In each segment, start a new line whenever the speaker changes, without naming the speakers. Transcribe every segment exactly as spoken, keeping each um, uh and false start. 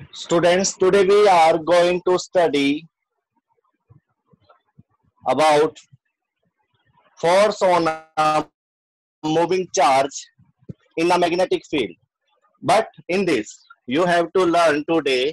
Students, today we are going to study about force on a moving charge in a magnetic field. But in this, you have to learn today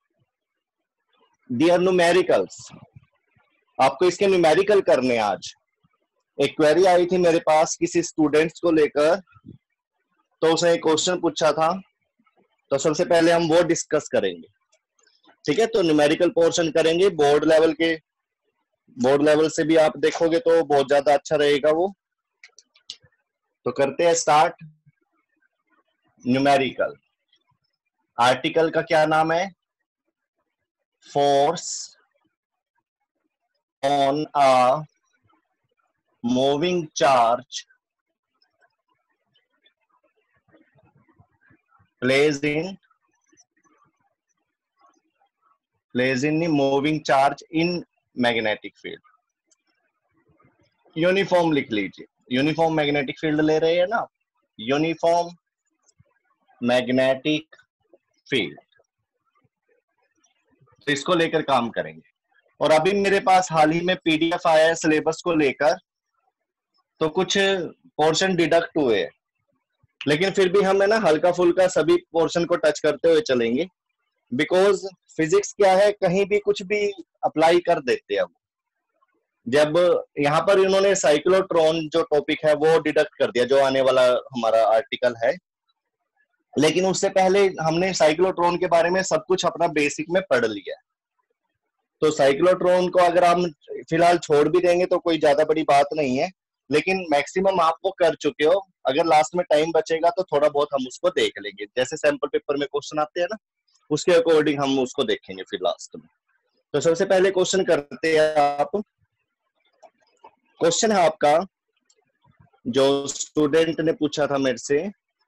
their numericals. आपको इसके numerical करने आज एक query आई थी मेरे पास किसी students को लेकर, तो उसने एक क्वेश्चन पूछा था, तो सबसे पहले हम वो डिस्कस करेंगे। ठीक है, तो न्यूमेरिकल पोर्शन करेंगे बोर्ड लेवल के, बोर्ड लेवल से भी आप देखोगे तो बहुत ज्यादा अच्छा रहेगा वो। तो करते हैं स्टार्ट। न्यूमेरिकल आर्टिकल का क्या नाम है? Force on a moving charge placed in placed in the moving charge in magnetic field। Uniform लिख लीजिए, यूनिफॉर्म मैग्नेटिक फील्ड ले रहे हैं ना, यूनिफॉर्म मैग्नेटिक फील्ड, तो इसको लेकर काम करेंगे। और अभी मेरे पास हाल ही में पीडीएफ आया है सिलेबस को लेकर, तो कुछ पोर्शन डिडक्ट हुए हैं, लेकिन फिर भी हम है ना हल्का फुल्का सभी पोर्शन को टच करते हुए चलेंगे, बिकॉज फिजिक्स क्या है, कहीं भी कुछ भी अप्लाई कर देते हैं। जब यहाँ पर इन्होंने साइक्लोट्रॉन जो टॉपिक है वो डिडक्ट कर दिया, जो आने वाला हमारा आर्टिकल है, लेकिन उससे पहले हमने साइक्लोट्रॉन के बारे में सब कुछ अपना बेसिक में पढ़ लिया। तो साइक्लोट्रॉन को अगर हम फिलहाल छोड़ भी देंगे तो कोई ज्यादा बड़ी बात नहीं है, लेकिन मैक्सिमम आप वो कर चुके हो। अगर लास्ट में टाइम बचेगा तो थोड़ा बहुत हम उसको देख लेंगे, जैसे सैंपल पेपर में क्वेश्चन आते हैं ना, उसके अकॉर्डिंग हम उसको देखेंगे फिर लास्ट में। तो सबसे पहले क्वेश्चन करते हैं आप। क्वेश्चन है आपका, जो स्टूडेंट ने पूछा था मेरे से,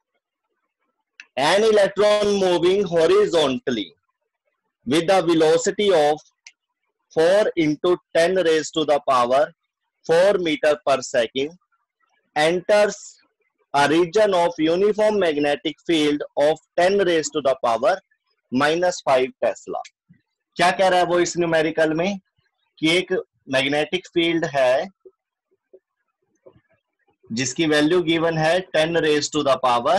an electron moving horizontally with the velocity of four into ten raise to the power four metre per second enters a region of uniform magnetic field of ten raised to the power minus five tesla. क्या कह रहा है वो इस numerical में कि एक magnetic field है जिसकी वैल्यू गिवन है ten raise to the power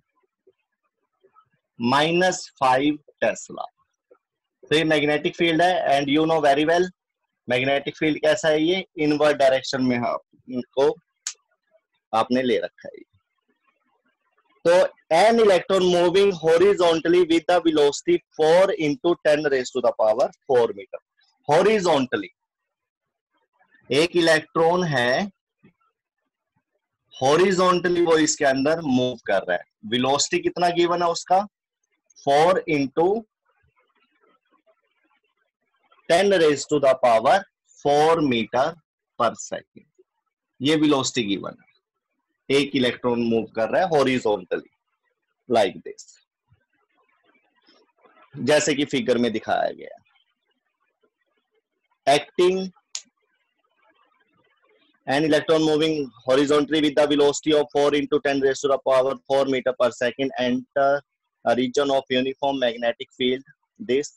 minus five tesla. तो ये मैग्नेटिक फील्ड है, and you know very well magnetic field कैसा है, ये इनवर्ट डायरेक्शन में आपको आपने ले रखा है। तो an electron moving horizontally with the velocity four into ten raise to the power four metre. Horizontally एक इलेक्ट्रॉन है, हॉरिजॉन्टली वो इसके अंदर मूव कर रहा है। वेलोसिटी कितना गिवन है उसका? Four into ten raise to the power four metre per second, ये वेलोसिटी गिवन है। एक इलेक्ट्रॉन मूव कर रहा है हॉरिजॉन्टली लाइक दिस, जैसे कि फिगर में दिखाया गया। Acting an electron moving horizontally with the velocity of four into ten raise to the power four metre per second enter a region of uniform magnetic field, this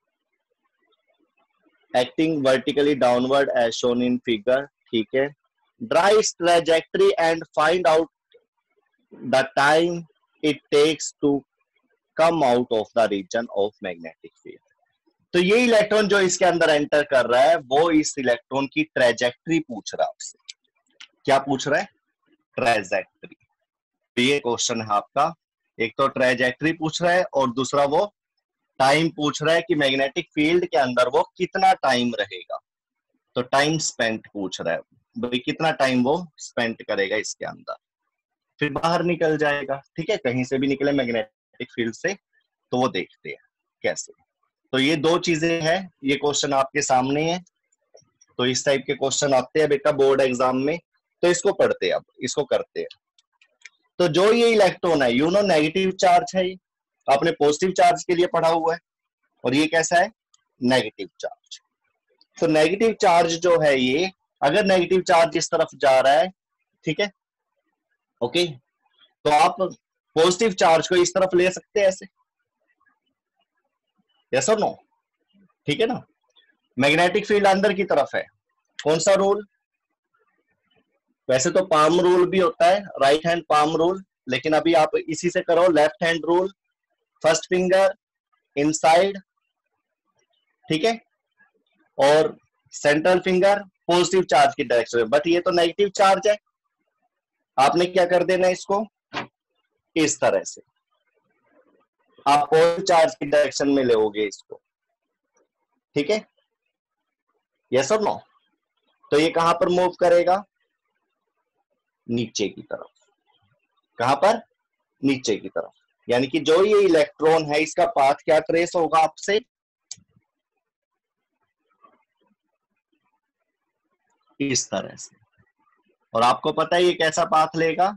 acting vertically downward as shown in figure। ठीक है, draw its trajectory and find out the time it takes to come out of the region of magnetic field। तो ये electron जो इसके अंदर enter कर रहा है, वो इस इलेक्ट्रॉन की ट्रेजेक्ट्री पूछ रहा है आपसे। क्या पूछ रहा है? ट्रेजेक्ट्री। तो ये क्वेश्चन है आपका, एक तो ट्रेजेक्ट्री पूछ रहा है और दूसरा वो टाइम पूछ रहा है कि मैग्नेटिक फील्ड के अंदर वो कितना टाइम रहेगा। तो टाइम स्पेंट पूछ रहा है, भाई कितना टाइम वो स्पेंड करेगा इसके अंदर, फिर बाहर निकल जाएगा। ठीक है, कहीं से भी निकले मैग्नेटिक फील्ड से, तो वो देखते हैं कैसे। तो ये दो चीजें हैं, ये क्वेश्चन आपके सामने है। तो इस टाइप के क्वेश्चन आते हैं बेटा बोर्ड एग्जाम में, तो इसको पढ़ते हैं, अब इसको करते हैं। तो जो ये इलेक्ट्रॉन है, यू नो नेगेटिव चार्ज है, आपने पॉजिटिव चार्ज के लिए पढ़ा हुआ है, और ये कैसा है? Negative charge. तो नेगेटिव चार्ज जो है ये, अगर नेगेटिव चार्ज इस तरफ जा रहा है, ठीक है, ओके, तो आप पॉजिटिव चार्ज को इस तरफ ले सकते हैं ऐसे, यस और नो, ठीक है ना। मैग्नेटिक फील्ड अंदर की तरफ है, कौन सा रूल, वैसे तो पाम रूल भी होता है, राइट हैंड पाम रूल, लेकिन अभी आप इसी से करो, left hand rule, first finger inside, ठीक है, और सेंट्रल फिंगर पॉजिटिव चार्ज की डायरेक्शन में, बट ये तो नेगेटिव चार्ज है, आपने क्या कर देना इसको इस तरह से, आप पॉजिटिव चार्ज की डायरेक्शन में लोगे इसको, ठीक है, यस और नो। तो ये कहां पर मूव करेगा, नीचे की तरफ, कहां पर, नीचे की तरफ, यानी कि जो ये इलेक्ट्रॉन है इसका पाथ क्या ट्रेस होगा आपसे, इस तरह से, और आपको पता है ये कैसा पाथ लेगा,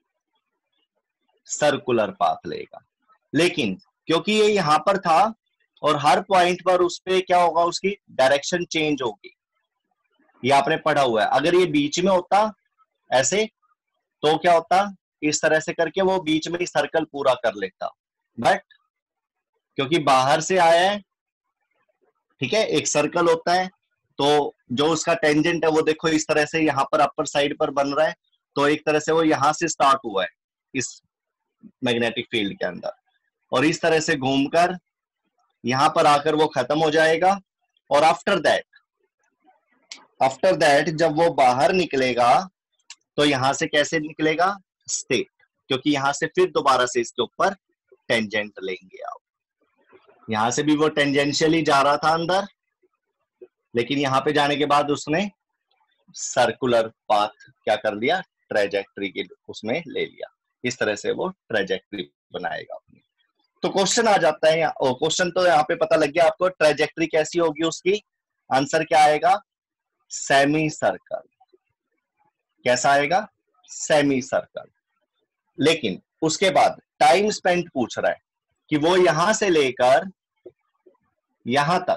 सर्कुलर पाथ लेगा, लेकिन क्योंकि ये यहां पर था और हर पॉइंट पर उस पे क्या होगा, उसकी डायरेक्शन चेंज होगी, ये आपने पढ़ा हुआ है। अगर ये बीच में होता ऐसे तो क्या होता, इस तरह से करके वो बीच में ही सर्कल पूरा कर लेता, बट क्योंकि बाहर से आया है, ठीक है, एक सर्कल होता है, तो जो उसका टेंजेंट है वो देखो इस तरह से यहाँ पर अपर साइड पर बन रहा है, तो एक तरह से वो यहां से स्टार्ट हुआ है इस मैग्नेटिक फील्ड के अंदर, और इस तरह से घूमकर यहां पर आकर वो खत्म हो जाएगा, और आफ्टर दैट आफ्टर दैट जब वो बाहर निकलेगा तो यहां से कैसे निकलेगा, स्ट्रेट, क्योंकि यहां से फिर दोबारा से इसके ऊपर टेंजेंट लेंगे आप, यहां से भी वो टेंजेंशियली जा रहा था अंदर, लेकिन यहां पे जाने के बाद उसने सर्कुलर पाथ क्या कर लिया, ट्रेजेक्ट्री के उसमें ले लिया, इस तरह से वो ट्रेजेक्ट्री बनाएगा अपनी। तो क्वेश्चन आ जाता है, क्वेश्चन तो यहाँ पे पता लग गया आपको, ट्रेजेक्ट्री कैसी होगी उसकी, आंसर क्या आएगा, सेमी सर्कल, कैसा आएगा, सेमी सर्कल। लेकिन उसके बाद टाइम स्पेंट पूछ रहा है कि वो यहां से लेकर यहां तक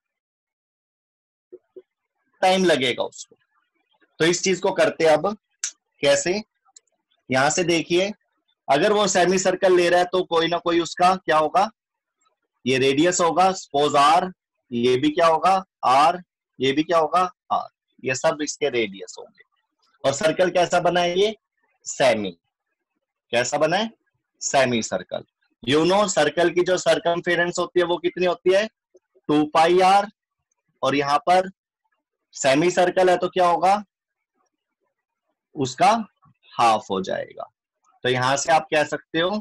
टाइम लगेगा उसको, तो इस चीज को करते अब कैसे, यहां से देखिए, अगर वो सेमी सर्कल ले रहा है तो कोई ना कोई उसका क्या होगा, ये रेडियस होगा, सपोज आर, ये भी क्या होगा आर, ये भी क्या होगा आर, ये सब इसके रेडियस होंगे, और सर्कल कैसा बना है ये, सेमी, कैसा बना है, semi circle. You know circle की जो सर्कमफेरेंस होती है वो कितनी होती है, टू पाई आर, और यहां पर सेमी सर्कल है तो क्या होगा, उसका हाफ हो जाएगा, तो यहां से आप कह सकते हो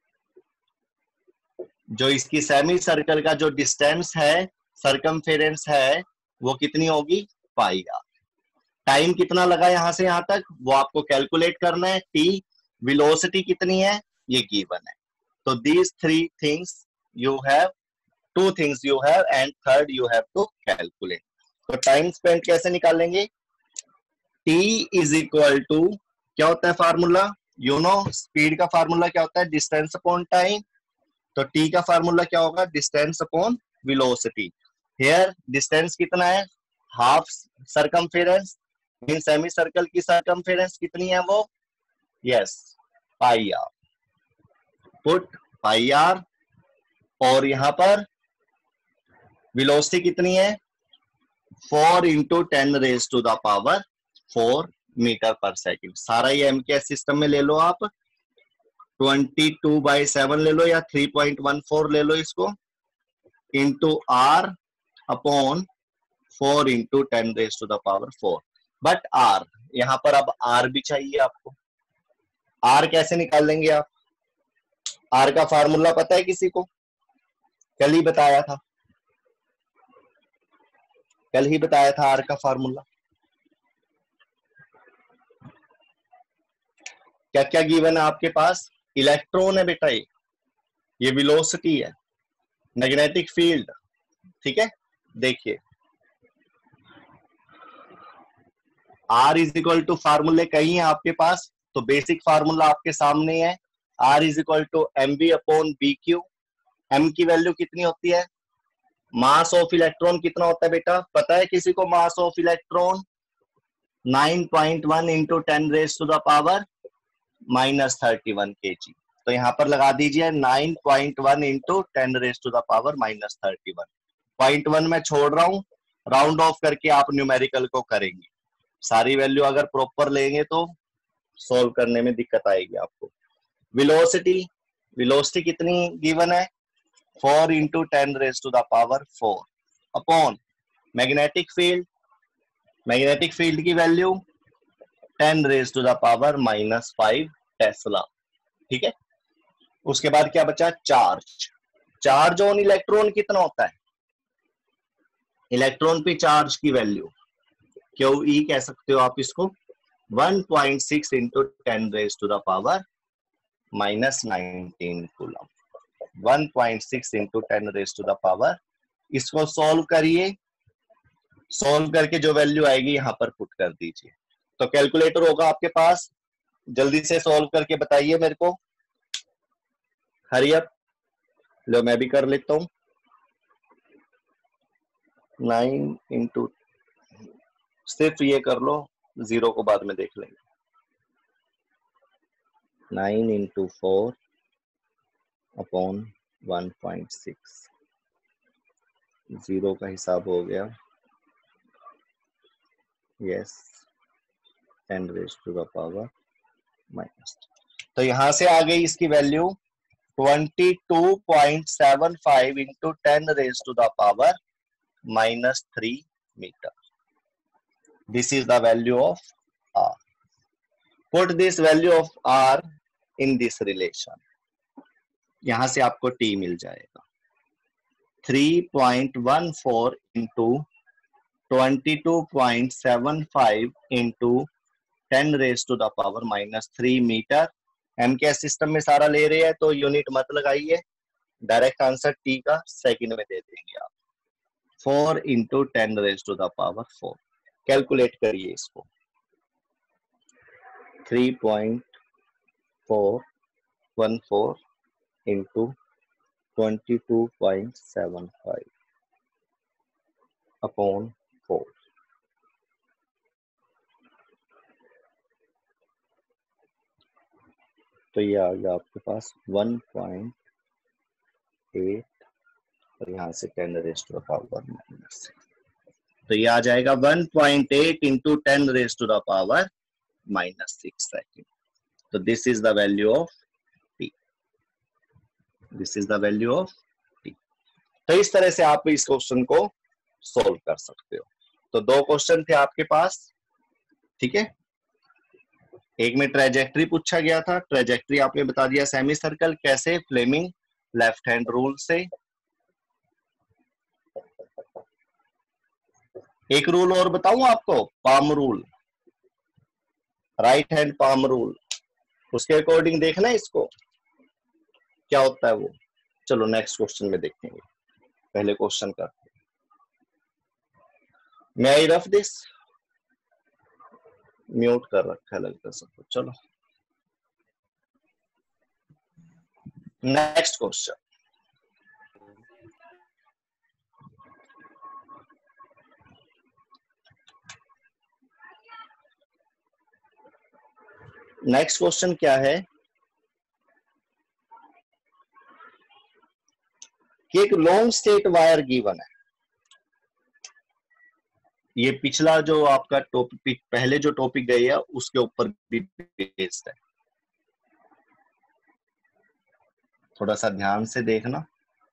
जो इसकी सेमी सर्कल का जो डिस्टेंस है, सर्कमफेरेंस है, वो कितनी होगी, पाई आर। टाइम कितना लगा यहां से यहां तक वो आपको कैलकुलेट करना है, टी, वेलोसिटी कितनी है ये गिवन है, तो these three things you have, two things you have, and third you have to calculate. तो टाइम स्पेंड कैसे निकालेंगे, टी इज इक्वल टू, क्या होता है फार्मूला, यू नो स्पीड का फार्मूला क्या होता है, डिस्टेंस अपॉन टाइम, तो टी का फार्मूला क्या होगा, distance upon velocity. Here distance कितना है, half circumference, mean semi circle की सर्कमफेरेंस कितनी है वो, यस पाई आर, पुट पाई आर, और यहां पर वेलोसिटी कितनी है, four into ten raise to the power four metre per second, सारा ये एम के एस सिस्टम में ले लो आप, ट्वेंटी टू बाई सेवन ले लो या थ्री पॉइंट वन फोर ले लो इसको, into R upon four into ten raise to the power four, but R यहां पर अब आर भी चाहिए आपको, आर कैसे निकाल लेंगे आप, आर का फार्मूला पता है किसी को, कल ही बताया था, कल ही बताया था आर का फार्मूला, क्या क्या गिवन है आपके पास, इलेक्ट्रॉन है बेटा, ये ये वेलोसिटी है, मैग्नेटिक फील्ड, ठीक है, देखिए आर इज इक्वल टू फार्मूले कहीं है आपके पास, तो बेसिक फार्मूला आपके सामने है, R is equal to M B upon B Q, M की वैल्यू कितनी होती है, मास ऑफ इलेक्ट्रॉन कितना होता है बेटा, पता है किसी को mass of electron, nine point one into ten raise to the power minus thirty one K G, तो यहाँ पर लगा दीजिए nine point one into ten raise to the power minus thirty one. Point one में छोड़ रहा हूं, round of करके आप न्यूमेरिकल को करेंगे। सारी वैल्यू अगर प्रॉपर लेंगे तो सॉल्व करने में दिक्कत आएगी आपको। वेलोसिटी, वेलोसिटी कितनी गिवन है, four into ten raise to the power four upon magnetic field, magnetic field की value ten raise to the power minus five tesla. ठीक है, उसके बाद क्या बचा, चार्ज। चार्ज ऑन इलेक्ट्रॉन कितना होता है, इलेक्ट्रॉन पे चार्ज की वैल्यू क्यू ई कह सकते हो आप इसको, one point six into ten raise to the power minus nineteen coulomb. One point six into ten raise to the power, इसको सॉल्व करिए, सॉल्व करके जो वैल्यू आएगी यहां पर पुट कर दीजिए। तो कैलकुलेटर होगा आपके पास, जल्दी से सॉल्व करके बताइए मेरे को, हरी अप। लो मैं भी कर लेता हूं, नाइन इंटू, सिर्फ ये कर लो, जीरो को बाद में देख लेंगे। Nine into four upon one point six, zero का हिसाब हो गया, yes, ten raise to the power minus. तो यहां से आ गई इसकी value twenty two point seven five into ten raise to the power minus three metre. This is the value of R. Put this value of R in this relation. यहां से आपको T मिल जाएगा three point one four into twenty two point seven five into ten raise to the power minus three metre. M K system में सारा ले रहे हैं तो यूनिट मत लगाइए, डायरेक्ट आंसर टी का सेकंड में दे देंगे आप। Four into ten raise to the power four, calculate करिए इसको, three point four one four into twenty two point seven five upon four, तो ये आ गया आपके पास वन पॉइंट एट और यहाँ से ten raise to the power minus six, तो ये आ जाएगा one point eight into ten raise to the power minus six second. तो this is the value of T, this is the value of T. तो इस तरह से आप इस क्वेश्चन को सॉल्व कर सकते हो। तो दो क्वेश्चन थे आपके पास, ठीक है, एक में ट्रेजेक्ट्री पूछा गया था, ट्रेजेक्ट्री आपने बता दिया सेमी सर्कल कैसे, फ्लेमिंग लेफ्ट हैंड रूल से। एक रूल और बताऊं आपको, palm rule, right hand palm rule, उसके अकॉर्डिंग देखना है इसको क्या होता है वो। चलो नेक्स्ट क्वेश्चन में देखेंगे, पहले क्वेश्चन का मैं आई रफ दिस, म्यूट कर रखा है लगता है सबको। चलो नेक्स्ट क्वेश्चन, नेक्स्ट क्वेश्चन क्या है कि एक लॉन्ग स्टेट वायर गिवन है। ये पिछला जो आपका टॉपिक, पहले जो टॉपिक गई है उसके ऊपर भी बेस्ड है, थोड़ा सा ध्यान से देखना।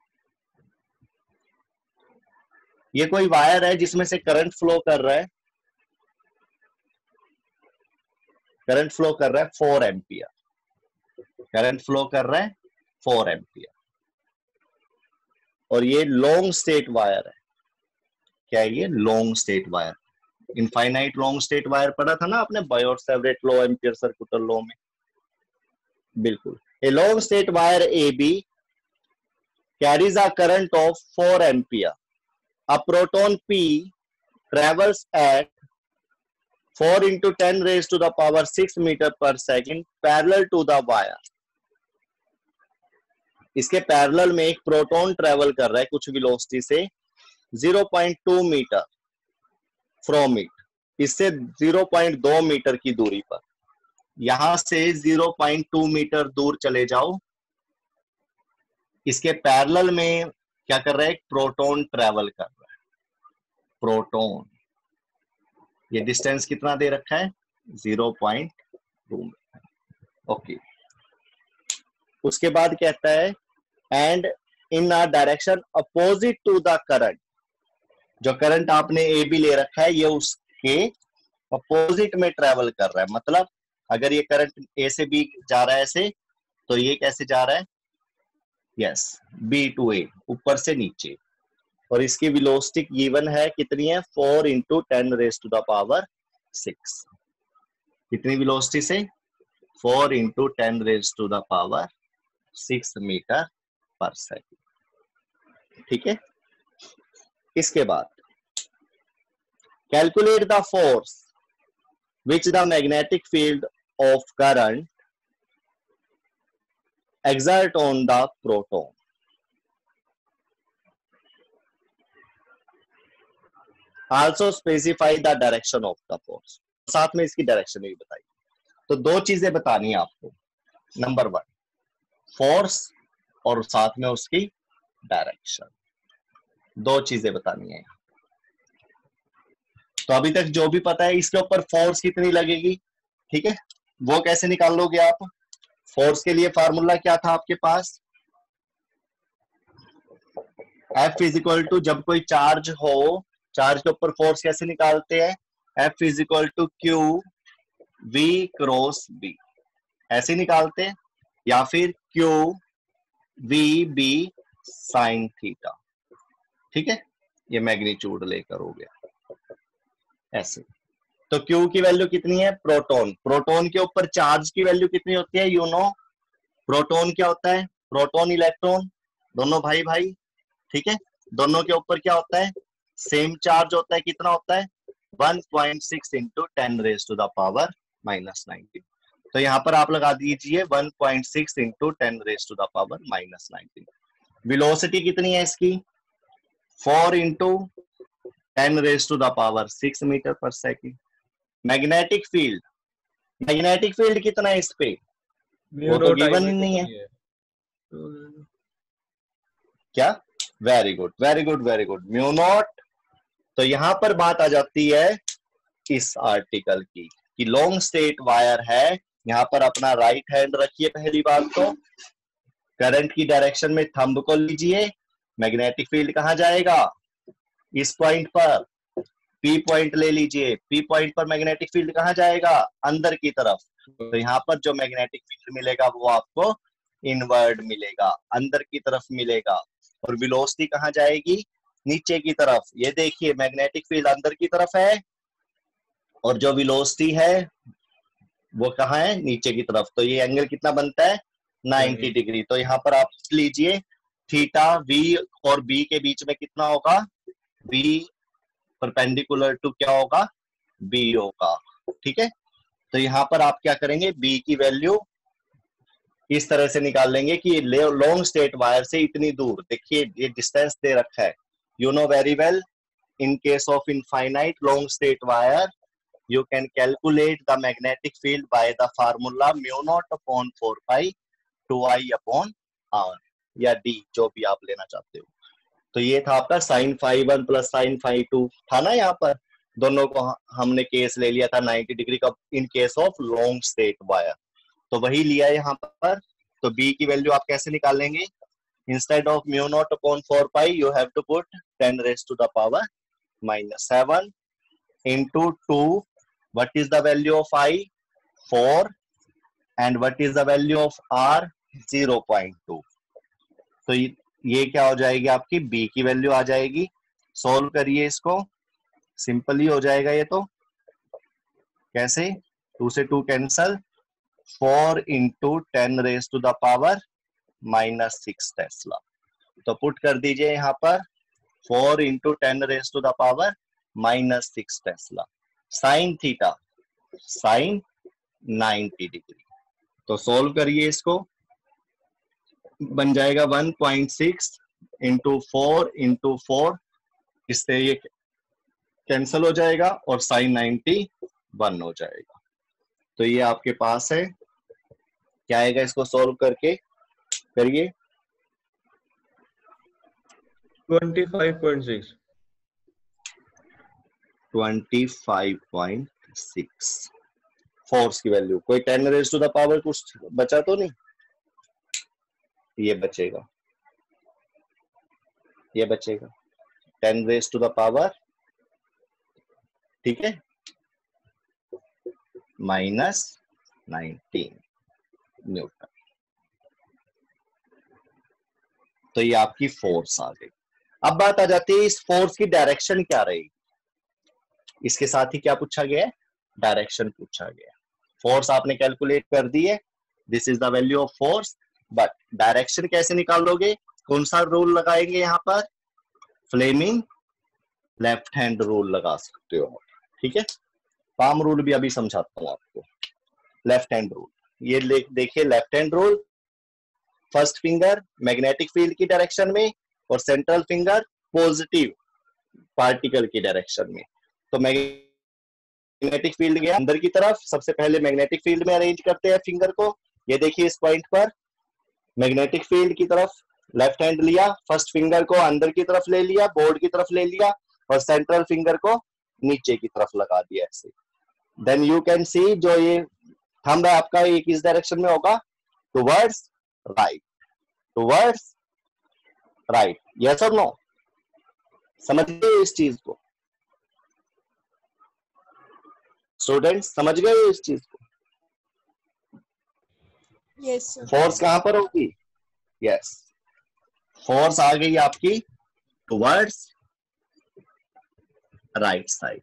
ये कोई वायर है जिसमें से करंट फ्लो कर रहा है, करंट फ्लो कर रहा है फोर एम्पियर, करंट फ्लो कर रहा है फोर एम्पियर, और ये लॉन्ग स्टेट वायर है। क्या है ये, long straight wire, infinite long straight wire पढ़ा था ना आपने Biot Savart law, ampere circular law में, बिल्कुल। A long straight wire A B carries a current of four ampere, a proton P travels at four into ten raised to the power six meter per second parallel to the wire। इसके parallel में एक proton travel कर रहा है कुछ velocity से zero point two metre from it, इससे zero point two metre की दूरी पर। यहां से ज़ीरो पॉइंट टू मीटर दूर चले जाओ, इसके पैरेलल में क्या कर रहा है, एक प्रोटॉन ट्रेवल कर रहा है, प्रोटॉन। ये डिस्टेंस कितना दे रखा है, zero point two metre. Okay, उसके बाद कहता है and in a direction opposite to the current, जो करंट आपने ए बी ले रखा है ये उसके अपोजिट में ट्रेवल कर रहा है। मतलब अगर ये करंट ए से बी जा रहा है ऐसे, तो ये कैसे जा रहा है, यस, बी टू ए, ऊपर से नीचे, और इसकी वेलोसिटी गिवन है कितनी है, four into ten raise to the power six. कितनी वेलोसिटी से, four into ten raise to the power six metre per second. ठीक है, इसके बाद calculate the force which the magnetic field of current exert on the proton. Also specify the direction of the force. साथ में इसकी direction भी बताइए। तो दो चीजें बतानी है आपको, नंबर वन फोर्स और साथ में उसकी डायरेक्शन, दो चीजें बतानी है। तो अभी तक जो भी पता है इसके ऊपर फोर्स कितनी लगेगी, ठीक है, वो कैसे निकाल लोगे आप। फोर्स के लिए फार्मूला क्या था आपके पास, F इज इक्वल टू, जब कोई चार्ज हो, चार्ज के ऊपर फोर्स कैसे निकालते हैं, F is equal to Q V cross B, ऐसे निकालते हैं, या फिर Q V B sine theta. ठीक है, ये मैग्नीट्यूड लेकर हो गया ऐसे। तो Q की वैल्यू कितनी है, प्रोटॉन, प्रोटॉन के ऊपर चार्ज की वैल्यू कितनी होती है, यू नो। प्रोटॉन क्या होता है, प्रोटॉन इलेक्ट्रॉन दोनों भाई भाई, ठीक है, दोनों के ऊपर क्या होता है, सेम चार्ज होता है, कितना होता है, one point six into ten raise to the power minus nineteen. तो यहाँ पर आप लगा दीजिए one point six into ten raise to the power minus nineteen. Velocity कितनी है इसकी, four into ten raise to the power six metre per second. Magnetic field, magnetic field कितना है इस पे, वो तो गिवन ही नहीं है, है। क्या, very good very good very good, mu naught. तो यहां पर बात आ जाती है इस आर्टिकल की कि लॉन्ग स्टेट वायर है, यहां पर अपना राइट हैंड रखिए, पहली बात तो करंट की डायरेक्शन में थंब को लीजिए, मैग्नेटिक फील्ड कहां जाएगा, इस पॉइंट पर, पी पॉइंट ले लीजिए, पी पॉइंट पर मैग्नेटिक फील्ड कहां जाएगा, अंदर की तरफ। तो यहाँ पर जो मैग्नेटिक फील्ड मिलेगा वो आपको इनवर्ड मिलेगा, अंदर की तरफ मिलेगा, और वेलोसिटी कहां जाएगी, नीचे की तरफ। ये देखिए मैग्नेटिक फील्ड अंदर की तरफ है और जो वेलोसिटी है वो कहाँ है, नीचे की तरफ। तो ये एंगल कितना बनता है, नाइंटी डिग्री। तो यहाँ पर आप लीजिए थीटा वी और बी के बीच में कितना होगा, बी परपेंडिकुलर टू क्या होगा, बी होगा। ठीक है, तो यहाँ पर आप क्या करेंगे, बी की वैल्यू इस तरह से निकाल लेंगे कि लॉन्ग स्टेट वायर से इतनी दूर, देखिए ये डिस्टेंस दे रखा है, you know very well, in case of infinite long state wire you can calculate the magnetic field by the formula mu naught upon four pi two I upon r या d, जो भी आप लेना चाहते हो। तो ये था आपका sin phi one plus sin phi two था ना, यहाँ पर दोनों को हमने केस ले लिया था नाइंटी डिग्री का in case of long straight wire, तो वही लिया यहाँ पर। तो b की वैल्यू आप कैसे निकाल लेंगे, instead of mu naught upon four pi you have to put ten raised to the power minus seven into two. What is the value of I? four. And what is the value of R? zero point two. तो ये क्या हो जाएगी आपकी B की value आ जाएगी। Solve करिए इसको, सिंपल ही हो जाएगा ये तो। कैसे, टू से two cancel, four into ten raise to the power minus six tesla. तो पुट कर दीजिए यहाँ पर four into ten raise to the power minus six tesla. Sine theta sine ninety degree. तो सोल्व करिए इसको, बन जाएगा one point six into four into four, इससे ये कैंसल हो जाएगा और साइन नाइंटी वन हो जाएगा। तो ये आपके पास है, क्या आएगा इसको सॉल्व करके करिए।
Twenty five point six
twenty five point six force की वैल्यू। कोई ten raise to the power कुछ बचा तो नहीं? ये बचेगा, ये बचेगा ten raise to the power, ठीक है, माइनस नाइनटीन न्यूटन। तो ये आपकी फोर्स आ गई। अब बात आ जाती है इस फोर्स की डायरेक्शन क्या रहेगी। इसके साथ ही क्या पूछा गया है? डायरेक्शन पूछा गया है। फोर्स आपने कैलकुलेट कर दी है, this is the value of force, but direction कैसे निकालोगे? कौन सा रूल लगाएंगे यहाँ पर? फ्लेमिंग लेफ्ट हैंड रूल लगा सकते हो, ठीक है। पाम रूल भी अभी समझाता हूं आपको। लेफ्ट हैंड रूल, ये देखिए left hand rule, first finger magnetic field की डायरेक्शन में और सेंट्रल फिंगर पॉजिटिव पार्टिकल की डायरेक्शन में। तो मैग्नेटिक फील्ड गया अंदर की तरफ, सबसे पहले मैग्नेटिक फील्ड में अरेंज करते हैं फिंगर को। ये देखिए इस पॉइंट पर मैग्नेटिक फील्ड की तरफ लेफ्ट हैंड लिया, फर्स्ट फिंगर को अंदर की तरफ ले लिया, बोर्ड की तरफ ले लिया और सेंट्रल फिंगर को नीचे की तरफ लगा दिया ऐसे। देन यू कैन सी जो ये थंब है आपका, ये किस डायरेक्शन में होगा? Towards right, towards right. Yes और नो? समझ गए इस चीज को स्टूडेंट्स? समझ गए इस चीज को?
Yes sir.
फोर्स कहां पर होगी? यस, फोर्स आ गई आपकी towards right side,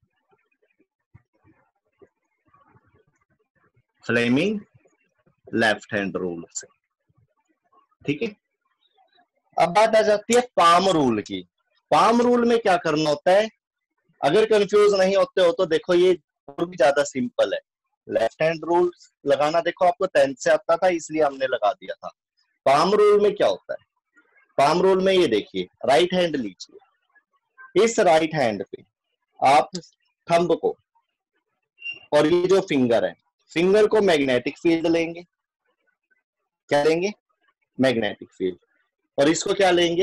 Fleming left hand rule से, ठीक है। अब बात आ जाती है पाम रूल की। पाम रूल में क्या करना होता है? अगर कंफ्यूज नहीं होते हो तो देखो ये भी ज्यादा सिंपल है। लेफ्ट हैंड रूल लगाना देखो आपको टेंथ से आता था इसलिए हमने लगा दिया था। पाम रूल में क्या होता है? पाम रूल में ये देखिए, राइट हैंड लीजिए, इस राइट हैंड पे आप थंब को और ये जो फिंगर है, फिंगर को मैग्नेटिक फील्ड लेंगे। क्या लेंगे? Magnetic field. और इसको क्या लेंगे?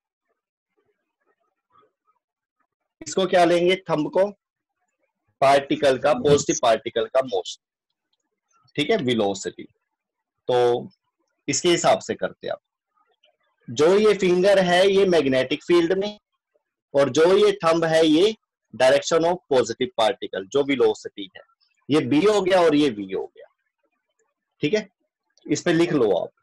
इसको क्या लेंगे? थंब को पार्टिकल का, पॉजिटिव पार्टिकल का मोशन, ठीक है, वेलोसिटी। तो इसके हिसाब से करते हैं आप। जो ये फिंगर है ये मैग्नेटिक फील्ड में और जो ये थंब है ये डायरेक्शन ऑफ पॉजिटिव पार्टिकल, जो वेलोसिटी है। ये बी हो गया और ये वी हो गया, ठीक है। इस पे लिख लो आप,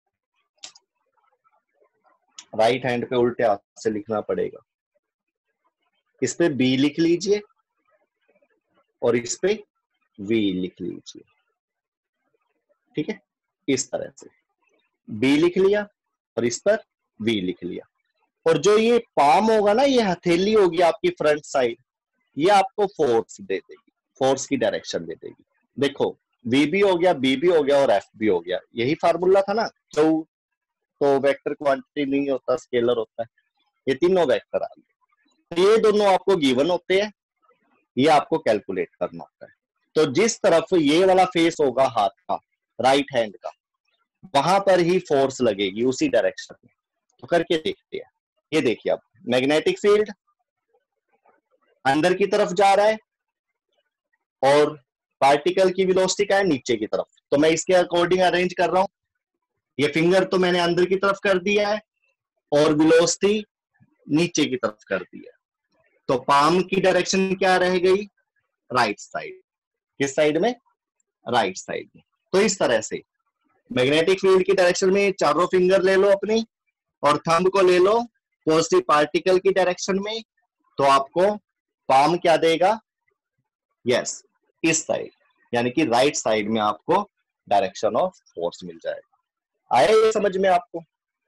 राइट हैंड पे उल्टे हाथ से लिखना पड़ेगा। इस पे बी लिख लीजिए और इस पे वी लिख लीजिए, ठीक है। इस तरह से बी लिख लिया और इस पर वी लिख लिया। और जो ये पाम होगा ना, ये हथेली होगी आपकी फ्रंट साइड, ये आपको फोर्स दे देगी, फोर्स की डायरेक्शन दे देगी। देखो वी भी हो गया, बी भी हो गया और एफ भी हो गया। यही फार्मूला था ना, क्यू तो वेक्टर क्वांटिटी नहीं होता, स्केलर होता है। ये तीनों वेक्टर आ गए। तो ये दोनों आपको गिवन होते हैं, ये आपको कैलकुलेट करना होता है। तो जिस तरफ ये वाला फेस होगा हाथ का, राइट हैंड का, वहां पर ही फोर्स लगेगी उसी डायरेक्शन में। तो करके देखते हैं। ये देखिए आप, मैग्नेटिक फील्ड अंदर की तरफ जा रहा है और पार्टिकल की वेलोसिटी क्या है? नीचे की तरफ। तो मैं इसके अकॉर्डिंग अरेंज कर रहा हूं। ये फिंगर तो मैंने अंदर की तरफ कर दिया है और वेलोसिटी नीचे की तरफ कर दिया है। तो पाम की डायरेक्शन क्या रह गई? Right side. किस साइड में? राइट साइड में। तो इस तरह से मैग्नेटिक फील्ड की डायरेक्शन में चारों फिंगर ले लो अपनी और थंब को ले लो पॉजिटिव पार्टिकल की डायरेक्शन में। तो आपको पाम क्या देगा? यस, इस साइड, यानी कि राइट साइड में आपको डायरेक्शन ऑफ फोर्स मिल जाएगा। आया ये समझ में आपको?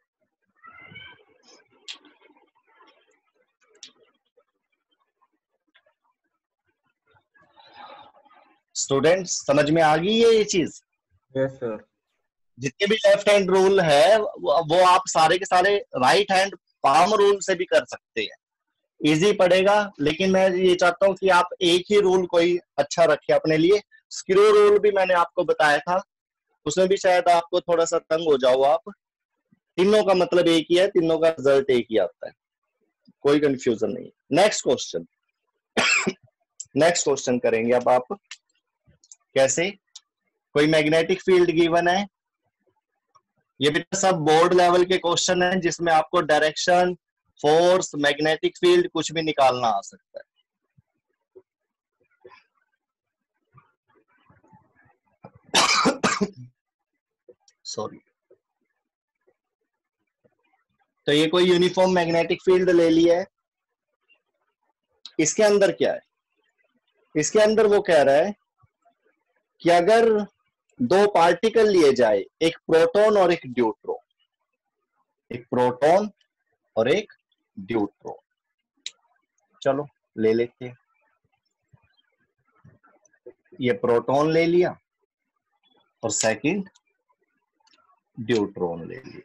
स्टूडेंट्स समझ में आ गई है ये चीज?
Yes sir.
जितने भी लेफ्ट हैंड रूल है वो आप सारे के सारे राइट हैंड पाम रूल से भी कर सकते हैं। इजी पड़ेगा, लेकिन मैं ये चाहता हूं कि आप एक ही रूल कोई अच्छा रखे अपने लिए स्क्रू रूल भी मैंने आपको बताया था, उसमें भी शायद आपको थोड़ा सा तंग हो जाओ आप। तीनों का मतलब एक ही है, तीनों का रिजल्ट एक ही आता है, कोई कंफ्यूजन नहीं। नेक्स्ट क्वेश्चन नेक्स्ट क्वेश्चन करेंगे अब आप। कैसे? कोई मैग्नेटिक फील्ड गिवन है, ये भी सब बोर्ड लेवल के क्वेश्चन है जिसमें आपको डायरेक्शन, फोर्स, मैग्नेटिक फील्ड कुछ भी निकालना आ सकता है। सॉरी। तो ये कोई यूनिफॉर्म मैग्नेटिक फील्ड ले लिया है, इसके अंदर क्या है? इसके अंदर वो कह रहा है कि अगर दो पार्टिकल लिए जाए, एक प्रोटॉन और एक न्यूट्रॉन, एक प्रोटॉन और एक न्यूट्रॉन, चलो ले लेते हैं। ये प्रोटॉन ले लिया और सेकंड न्यूट्रॉन ले लिया।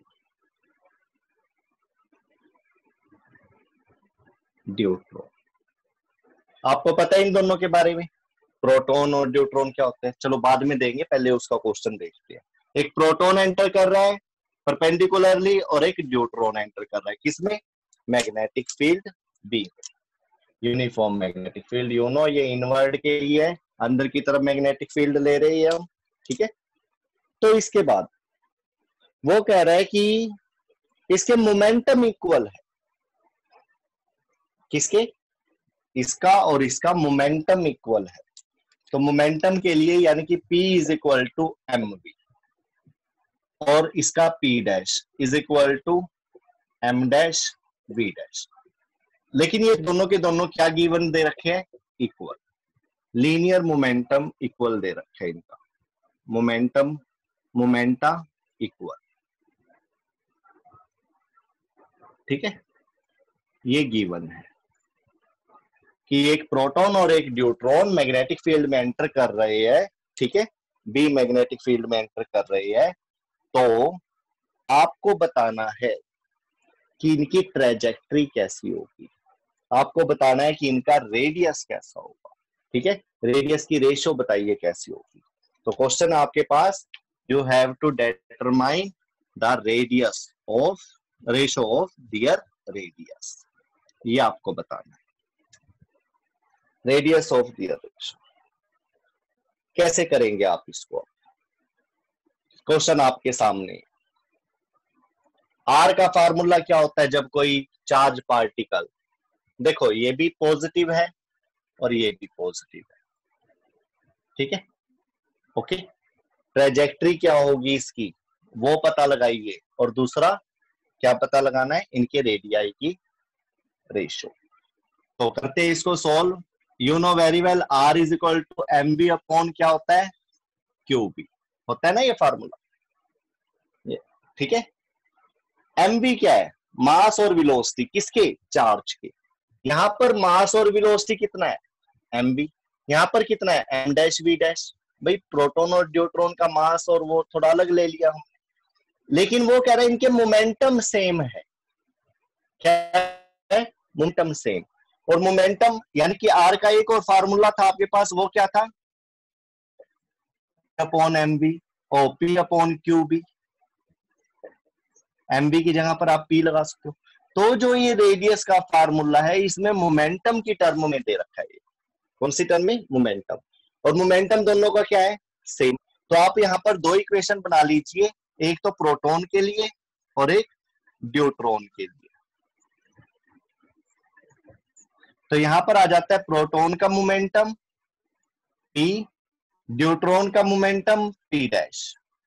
न्यूट्रॉन आपको पता है इन दोनों के बारे में, प्रोटॉन और न्यूट्रॉन क्या होते हैं, चलो बाद में देंगे, पहले उसका क्वेश्चन देखते हैं। एक प्रोटॉन एंटर कर रहा है परपेंडिकुलरली और एक न्यूट्रॉन एंटर कर रहा है, किसमें? Magnetic field B, uniform magnetic field. You know ये इनवर्ड के लिए है, अंदर की तरफ मैग्नेटिक फील्ड ले रहे हैं हम, ठीक है। तो इसके बाद वो कह रहा है कि इसके मोमेंटम इक्वल है, किसके? इसका और इसका मोमेंटम इक्वल है। तो मोमेंटम के लिए यानी कि P is equal to M B और इसका P dash is equal to M dash V dash. लेकिन ये दोनों के दोनों क्या गिवन दे रखे हैं? इक्वल। लीनियर मोमेंटम इक्वल दे रखे हैं इनका, मोमेंटम मोमेंटा इक्वल, ठीक है। ये गिवन है कि एक प्रोटॉन और एक न्यूट्रॉन मैग्नेटिक फील्ड में एंटर कर रहे हैं, ठीक है, बी मैग्नेटिक फील्ड में एंटर कर रही है। तो आपको बताना है कि इनकी ट्रेजेक्ट्री कैसी होगी, आपको बताना है कि इनका रेडियस कैसा होगा, ठीक है। रेडियस की रेशियो बताइए कैसी होगी। तो क्वेश्चन आपके पास, you have to determine the radius of ratio of their radius, ये आपको बताना है। रेडियस ऑफ दियर रेशियो कैसे करेंगे आप इसको? क्वेश्चन आपके सामने। आर का फार्मूला क्या होता है जब कोई चार्ज पार्टिकल, देखो ये भी पॉजिटिव है और ये भी पॉजिटिव है, ठीक है, ओके। ट्रेजेक्ट्री क्या होगी इसकी वो पता लगाइए, और दूसरा क्या पता लगाना है? इनके रेडियाई की रेशियो। तो करते हैं इसको solve. You know very well R is equal to M B upon क्या होता है? क्यू बी होता है ना ये फार्मूला, ठीक है। एम बी क्या है? मास और वेलोसिटी, किसके? चार्ज के। यहां पर मास और वेलोसिटी कितना है? M B. यहां पर कितना है? M dash V dash. भाई प्रोटॉन और न्यूट्रॉन का मास और वो थोड़ा अलग ले लिया हमने, लेकिन वो कह रहे हैं इनके मोमेंटम सेम है। क्या है? Momentum same. और मोमेंटम यानी कि आर का एक और फार्मूला था आपके पास, वो क्या था? अपॉन एम बी और P upon Q B. M B की जगह पर आप पी लगा सकते हो। तो जो ये रेडियस का फार्मूला है इसमें मोमेंटम की टर्म में दे रखा है। कौन सी टर्म में? मोमेंटम। और मोमेंटम दोनों का क्या है? सेम। तो आप यहाँ पर दो इक्वेशन बना लीजिए, एक तो प्रोटॉन के लिए और एक न्यूट्रॉन के लिए। तो यहां पर आ जाता है प्रोटॉन का मोमेंटम P, न्यूट्रॉन का मोमेंटम P डैश।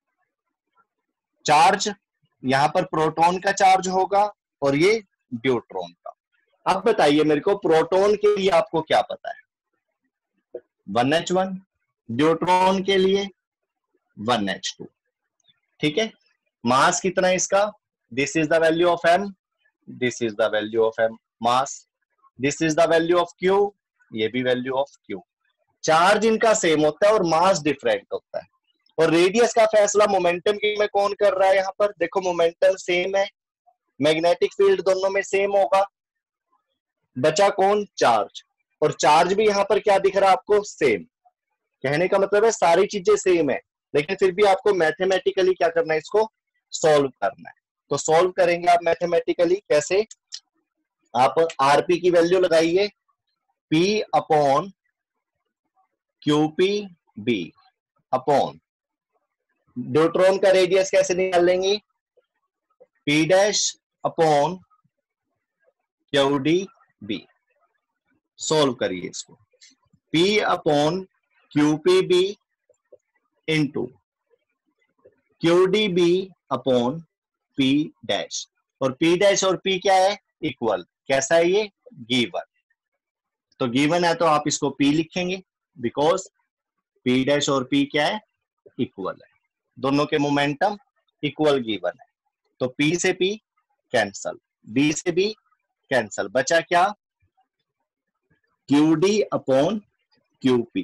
चार्ज यहां पर प्रोटॉन का चार्ज होगा और ये न्यूट्रॉन का। अब बताइए मेरे को, प्रोटॉन के लिए आपको क्या पता है? One H one. न्यूट्रॉन के लिए वन एच टू, ठीक है। मास कितना है इसका? This is the value of M, this is the value of M mass, this is the value of Q, ये भी वैल्यू ऑफ क्यू। चार्ज इनका सेम होता है और मास डिफरेंट होता है। और रेडियस का फैसला मोमेंटम की में कौन कर रहा है? यहाँ पर देखो मोमेंटम सेम है, मैग्नेटिक फील्ड दोनों में सेम होगा, बचा कौन? चार्ज। और चार्ज भी यहाँ पर क्या दिख रहा है आपको? सेम। कहने का मतलब है सारी चीजें सेम है, लेकिन फिर भी आपको मैथमेटिकली क्या करना है, इसको सॉल्व करना है। तो सॉल्व करेंगे आप मैथमेटिकली कैसे, आप आरपी की वैल्यू लगाइए, P upon Q P B upon deuteron का रेडियस कैसे निकाल लेंगे, P dash upon Q D B. Solve करिए इसको, P upon Q P B into Q D B upon P dash, और P डैश और P क्या है, इक्वल। कैसा है ये, गिवन। तो गिवन है तो आप इसको P लिखेंगे, बिकॉज P डैश और P क्या है, इक्वल है, दोनों के मोमेंटम इक्वल गिवन है। तो P से P कैंसल, B से B कैंसल, बचा क्या, Q D upon Q P,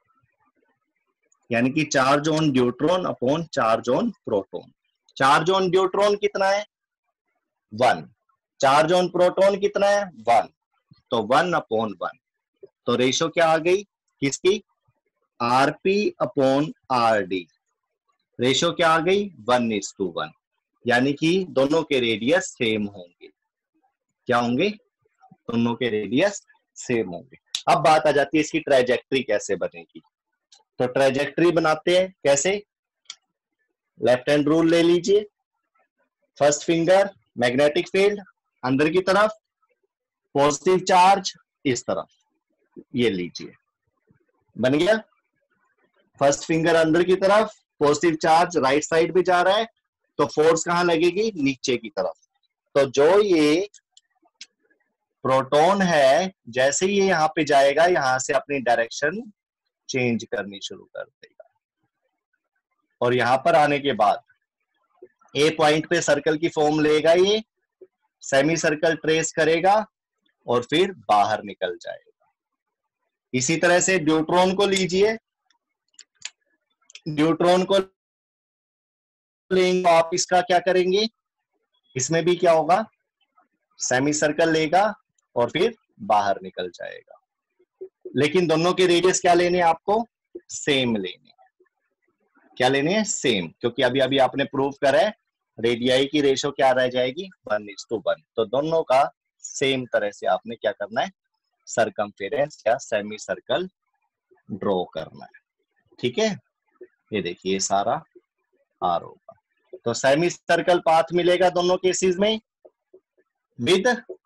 यानी कि charge on deuteron upon charge on proton. Charge on deuteron कितना है, वन, चार्ज ऑन प्रोटॉन कितना है, वन, तो वन अपॉन वन। तो रेशो क्या आ गई किसकी, R P upon R D, ratio क्या आ गई, वन इज टू वन, यानी कि दोनों के रेडियस सेम होंगे। क्या होंगे, दोनों के रेडियस सेम होंगे। अब बात आ जाती है इसकी ट्रेजेक्ट्री कैसे बनेगी। तो ट्रेजेक्ट्री बनाते हैं कैसे, लेफ्ट हैंड रूल ले लीजिए, फर्स्ट फिंगर मैग्नेटिक फील्ड अंदर की तरफ, पॉजिटिव चार्ज इस तरफ, ये लीजिए, बन गया। फर्स्ट फिंगर अंदर की तरफ, पॉजिटिव चार्ज राइट साइड पे जा रहा है, तो फोर्स कहां लगेगी, नीचे की तरफ। तो जो ये प्रोटॉन है, जैसे ही ये यहाँ पे जाएगा, यहां से अपनी डायरेक्शन चेंज करनी शुरू कर देगा, और यहां पर आने के बाद ए पॉइंट पे सर्कल की फॉर्म लेगा, ये सेमी सर्कल ट्रेस करेगा और फिर बाहर निकल जाएगा। इसी तरह से ड्यूट्रॉन को लीजिए, ड्यूट्रॉन को लेंगे आप, इसका क्या करेंगे, इसमें भी क्या होगा, सेमी सर्कल लेगा और फिर बाहर निकल जाएगा। लेकिन दोनों के रेडियस क्या लेने हैं आपको, सेम लेने हैं। क्या लेने हैं, सेम, क्योंकि अभी अभी आपने प्रूव करा है रेडियाई की रेशो क्या रह जाएगी, वन इज टू वन। तो दोनों का सेम तरह से आपने क्या करना है, सरकमफेरेंस या सेमी सर्कल ड्रॉ करना है। ठीक है, ये देखिए सारा आर होगा, तो सेमी सर्कल पाथ मिलेगा दोनों केसेस में with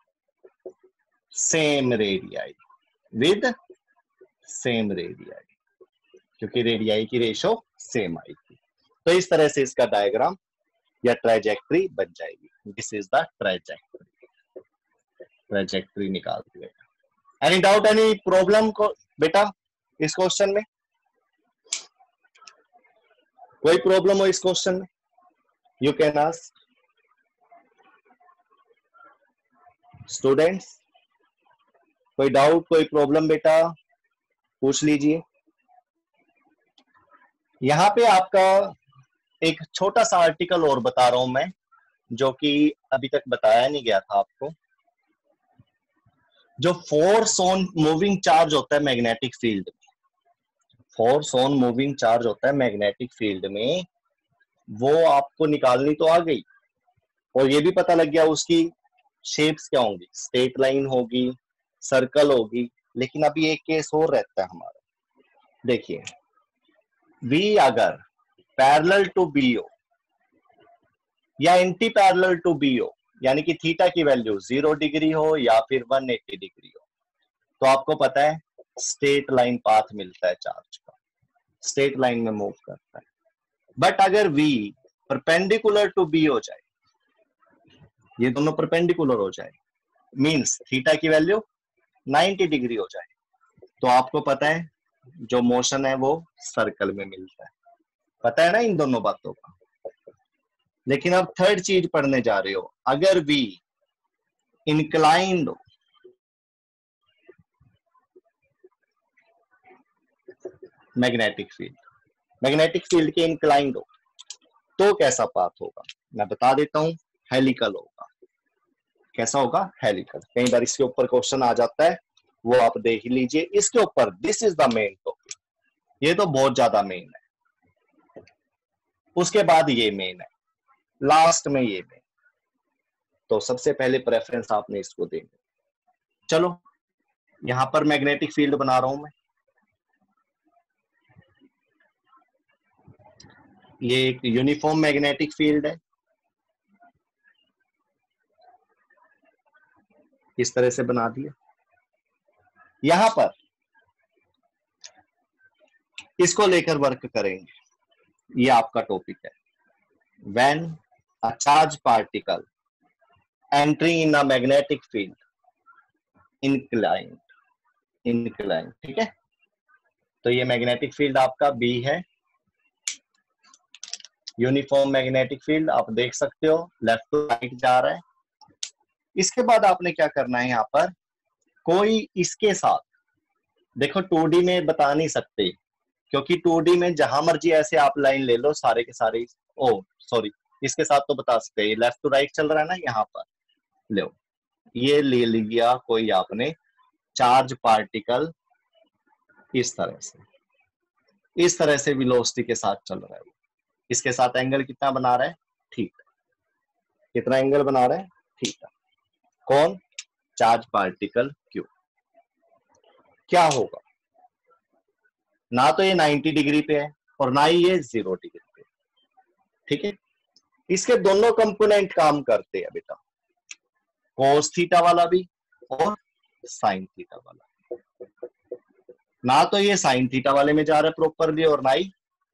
same radii, with same radii, क्योंकि रेडियाई की रेशो सेम आएगी। तो इस तरह से इसका डायग्राम या ट्रेजेक्ट्री बन जाएगी। This is the trajectory, trajectory निकाल दिया। एनी डाउट, एनी प्रॉब्लम को बेटा इस क्वेश्चन में, कोई प्रॉब्लम हो इस क्वेश्चन में, यू कैन आस्क स्टूडेंट्स, कोई डाउट, कोई प्रॉब्लम बेटा पूछ लीजिए। यहाँ पे आपका एक छोटा सा आर्टिकल और बता रहा हूं मैं, जो कि अभी तक बताया नहीं गया था आपको। जो फोर्स ऑन मूविंग चार्ज होता है मैग्नेटिक फील्ड में, फोर्स ऑन मूविंग चार्ज होता है मैग्नेटिक फील्ड में, वो आपको निकालनी तो आ गई, और ये भी पता लग गया उसकी शेप्स क्या होंगी, स्ट्रेट लाइन होगी, सर्कल होगी। लेकिन अभी एक केस और रहता है हमारा, देखिए, V अगर पैरेलल टू बी हो या एंटी पैरेलल टू बी हो, यानी कि थीटा की वैल्यू जीरो डिग्री हो या फिर वन एटी डिग्री हो, तो आपको पता है स्ट्रेट लाइन पाथ मिलता है चार्ज का, स्ट्रेट लाइन में मूव करता है। बट अगर V परपेंडिकुलर टू बी हो जाए, ये दोनों परपेंडिकुलर हो जाए, मींस थीटा की वैल्यू नाइंटी डिग्री हो जाए, तो आपको पता है जो मोशन है वो सर्कल में मिलता है। पता है ना इन दोनों बातों का। लेकिन अब थर्ड चीज पढ़ने जा रहे हो, अगर V इंक्लाइंड हो, मैग्नेटिक फील्ड, मैग्नेटिक फील्ड के इंक्लाइंड हो, तो कैसा पाथ होगा, मैं बता देता हूं, हेलिकल होगा। कैसा होगा, हेलिकल। कई बार इसके ऊपर क्वेश्चन आ जाता है, वो आप देख लीजिए इसके ऊपर। This is the main topic, ये तो बहुत ज्यादा मेन है, उसके बाद ये मेन है, लास्ट में ये मेन। तो सबसे पहले प्रेफरेंस आपने इसको देनी। चलो यहां पर मैग्नेटिक फील्ड बना रहा हूं मैं, ये एक यूनिफॉर्म मैग्नेटिक फील्ड है, इस तरह से बना दिया। यहां पर इसको लेकर वर्क करेंगे, ये आपका टॉपिक है। When a charge particle entering in a magnetic field inclined, inclined, ठीक है। तो ये मैग्नेटिक फील्ड आपका बी है, यूनिफॉर्म मैग्नेटिक फील्ड आप देख सकते हो, लेफ्ट टू राइट जा रहा है। इसके बाद आपने क्या करना है, यहाँ पर कोई इसके साथ, देखो टू डी में बता नहीं सकते, क्योंकि टू डी में जहां मर्जी ऐसे आप लाइन ले लो सारे के सारे, ओ सॉरी इसके साथ तो बता सकते हैं, लेफ्ट टू राइट चल रहा है ना, यहाँ पर लो, ये ले लिया कोई आपने चार्ज पार्टिकल, इस तरह से, इस तरह से वेलोसिटी के साथ चल रहा है वो, इसके साथ एंगल कितना बना रहा है, ठीक, कितना एंगल बना रहा है, ठीक है। कौन, चार्ज पार्टिकल क्यू। क्या होगा, ना तो ये नाइंटी डिग्री पे है और ना ही ये जीरो डिग्री पे, ठीक है। इसके दोनों कंपोनेंट काम करते हैं बेटा, कोस थीटा वाला भी और साइन थीटा वाला, ना तो ये साइन थीटा वाले में जा रहा है प्रॉपरली और ना ही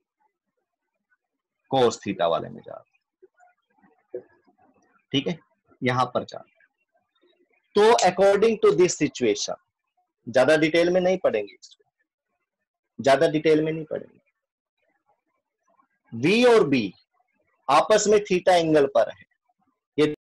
कोस थीटा वाले में जा रहा है, ठीक है, यहां पर जा रहा है। तो अकॉर्डिंग टू दिस सिचुएशन, ज्यादा डिटेल में नहीं पढ़ेंगे इसको, ज्यादा डिटेल में नहीं पढ़ेंगे। V और B आपस में थीटा एंगल पर है,